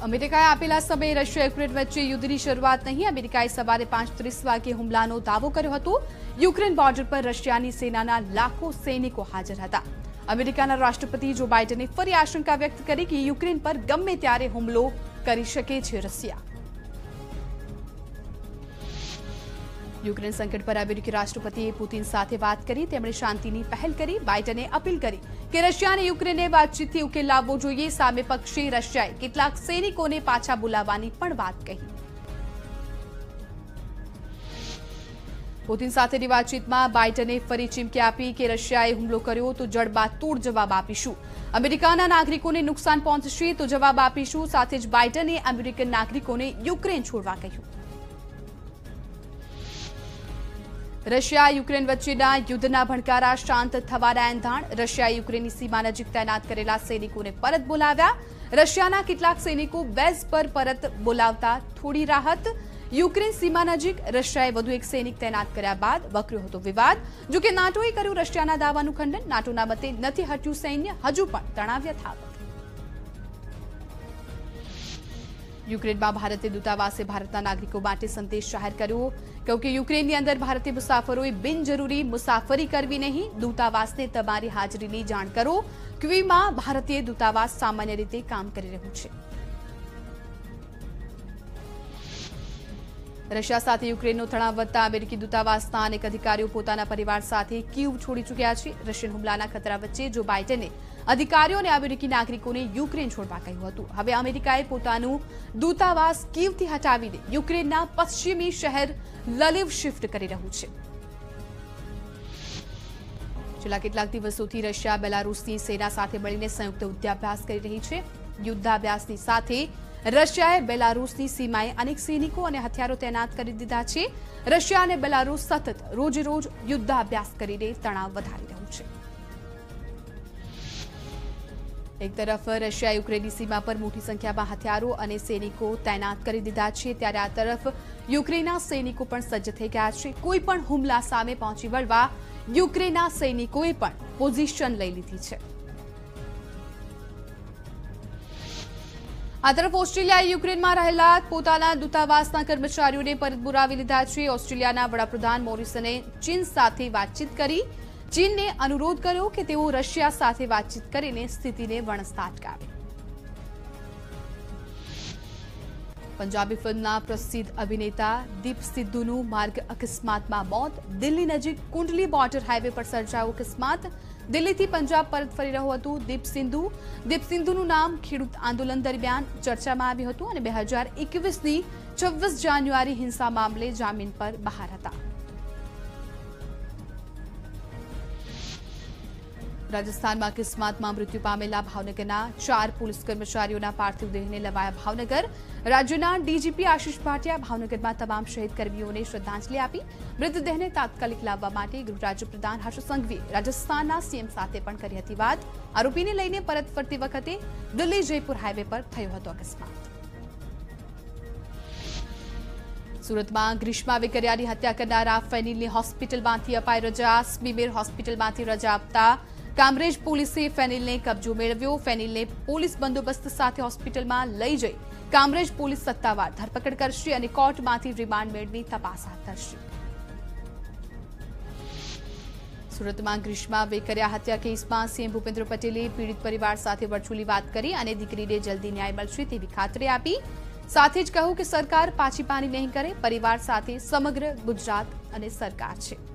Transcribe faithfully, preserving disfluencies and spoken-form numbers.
અમેરિકાએ આપેલા સમયે રશિયા યુક્રેન વચ્ચે યુદ્ધની શરૂઆત નહીં. અમેરિકાએ સવારે પાંચ ત્રીસ વાગે હુમલાનો દાવો કર્યો હતો. યુક્રેન બોર્ડર પર રશિયાની સેનાના લાખો સૈનિકો હાજર હતા. અમેરિકાના રાષ્ટ્રપતિ જો બાઇડને ફરી આશંકા વ્યક્ત કરી કે યુક્રેન પર ગમે ત્યારે હુમલો કરી શકે છે રશિયા. યુક્રેન સંકટ પર અમેરિકી રાષ્ટ્રપતિએ પુતિન સાથે વાત કરી. તેમણે શાંતિની પહેલ કરી. બાઇડને અપીલ કરી કે રશિયાને યુક્રેનને વાતચીતથી ઉકેલ લાવવો જોઈએ. સામે પક્ષે રશિયાએ કેટલાક સૈનિકોને પાછા બોલાવવાની પણ વાત કહી. પુતિન સાથેની વાતચીતમાં બાઇડને ફરી ચીમકી આપી કે રશિયાએ હુમલો કર્યો તો જડબાતોડ જવાબ આપીશું. અમેરિકાના નાગરિકોને નુકસાન પહોંચશે તો જવાબ આપીશું. સાથે જ બાઇડને અમેરિકન નાગરિકોને યુક્રેન છોડવા કહ્યું. રશિયા યુક્રેન વચ્ચેના યુદ્ધના ભણકારા શાંત થવાના એંધાણ. રશિયાએ યુક્રેનની સીમા નજીક તૈનાત કરેલા સૈનિકોને પરત બોલાવ્યા. રશિયાના કેટલાક સૈનિકો બેઝ પર પરત બોલાવતા થોડી રાહત. યુક્રેન સીમા નજીક રશિયાએ વધુ એક સૈનિક તૈનાત કર્યા બાદ વકર્યો હતો વિવાદ. જોકે નાટોએ કર્યું રશિયાના દાવાનું ખંડન. નાટોના મતે નથી હટ્યું સૈન્ય, હજુ પણ તણાવ યથાવત. યુક્રેનમાં ભારતીય દૂતાવાસે ભારતના નાગરિકો માટે સંદેશ જાહેર કર્યો. કહ્યું કે યુક્રેનની અંદર ભારતીય મુસાફરોએ બિનજરૂરી મુસાફરી કરવી નહીં. દૂતાવાસને તમારી હાજરીની જાણ કરો. ક્વીમાં ભારતીય દૂતાવાસ સામાન્ય રીતે કામ કરી રહ્યું છે. રશિયા સાથે યુક્રેનનો તણાવ વધતા અમેરિકી દૂતાવાસના અનેક અધિકારીઓ પોતાના પરિવાર સાથે કીવ છોડી ચૂક્યા છે. રશિયન હુમલાના ખતરા વચ્ચે જો બાઇડને અધિકારીઓ અને અમેરિકી નાગરિકોને યુક્રેન છોડવા કહ્યું હતું. હવે અમેરિકાએ પોતાનું દૂતાવાસ કીવથી હટાવીને યુક્રેનના પશ્ચિમી શહેર લલિવ શિફ્ટ કરી રહ્યું છે. છેલ્લા કેટલાક દિવસોથી રશિયા બેલારૂસની સેના સાથે મળીને સંયુક્ત યુદ્ધાભ્યાસ કરી રહી છે. યુદ્ધાભ્યાસની સાથે રશિયાએ બેલારૂસની સીમાએ અનેક સૈનિકો અને હથિયારો તૈનાત કરી દીધા છે. રશિયા અને બેલારૂસ સતત રોજે રોજ યુદ્ધાભ્યાસ કરીને તણાવ વધારી રહ્યું છે. એક તરફ રશિયા યુક્રેનની સીમા પર મોટી સંખ્યામાં હથિયારો અને સૈનિકો તૈનાત કરી દીધા છે. ત્યારે આ તરફ યુક્રેનના સૈનિકો પણ સજ્જ થઈ ગયા છે. કોઈ પણ હુમલા સામે પહોંચી વળવા યુક્રેનના સૈનિકોએ પણ પોઝિશન લઈ લીધી છે. આ તરફ ઓસ્ટ્રેલિયાએ યુક્રેનમાં રહેલા પોતાના દૂતાવાસના કર્મચારીઓને પરત બોલાવી લીધા છે. ઓસ્ટ્રેલિયાના વડાપ્રધાન મોરિસને ચીન સાથે વાતચીત કરી. ચીનને અનુરોધ કર્યો કે તેઓ રશિયા સાથે વાતચીત કરીને સ્થિતિને વણસતા અટકાવે. પંજાબી ફિલ્મના પ્રસિદ્ધ અભિનેતા દીપ સિદ્ધુનું માર્ગ અકસ્માતમાં મોત. દિલ્હી નજીક કુંડલી બોર્ડર હાઈવે પર સર્જાયો અકસ્માત. દિલ્હીથી પંજાબ પરત ફરી રહ્યું હતું દીપ સિંધુ. દીપ સિંધુનું નામ ખેડૂત આંદોલન દરમિયાન ચર્ચામાં આવ્યું હતું અને બે હજાર એકવીસની છવ્વીસ જાન્યુઆરી હિંસા મામલે જામીન પર બહાર હતા. રાજસ્થાનમાં અકસ્માતમાં મૃત્યુ પામેલા ભાવનગરના ચાર પોલીસ કર્મચારીઓના પાર્થિવ દેહને લવાયા ભાવનગર. રાજ્યના ડીજીપી આશિષ ભાટિયા ભાવનગરમાં તમામ શહીદ કર્મીઓને શ્રદ્ધાંજલિ આપી. મૃતદેહને તાત્કાલિક લાવવા માટે ગૃહ રાજ્યપ્રધાન હર્ષ સંઘવીએ રાજસ્થાનના સીએમ સાથે પણ કરી હતી વાત. આરોપીને લઈને પરત ફરતી વખતે દિલ્હી જયપુર હાઈવે પર થયો હતો અકસ્માત. સુરતમાં ગ્રીષ્મા વેકરિયાની હત્યા કરનારા ફેનિલની હોસ્પિટલમાંથી અપાઈ રજા. સ્મીમેર હોસ્પિટલમાંથી રજા આપતા કામરેજ પોલીસે ફેનિલને કબજો મેળવ્યો. ફેનિલને પોલીસ બંદોબસ્ત સાથે હોસ્પિટલમાં લઈ જઈ કામરેજ પોલીસ સત્તાવાર ધરપકડ કરશે અને કોર્ટમાંથી રિમાન્ડ મેળવી તપાસ હાથ ધરશે. સુરતમાં ગ્રીષ્મા વેકરિયા હત્યા કેસમાં સીએમ ભૂપેન્દ્ર પટેલે પીડિત પરિવાર સાથે વર્ચ્યુઅલી વાત કરી અને દીકરીને જલ્દી ન્યાય મળશે તેવી ખાતરી આપી. સાથે જ કહ્યું કે સરકાર પાછી પાની નહીં કરે. પરિવાર સાથે સમગ્ર ગુજરાત અને સરકાર છે.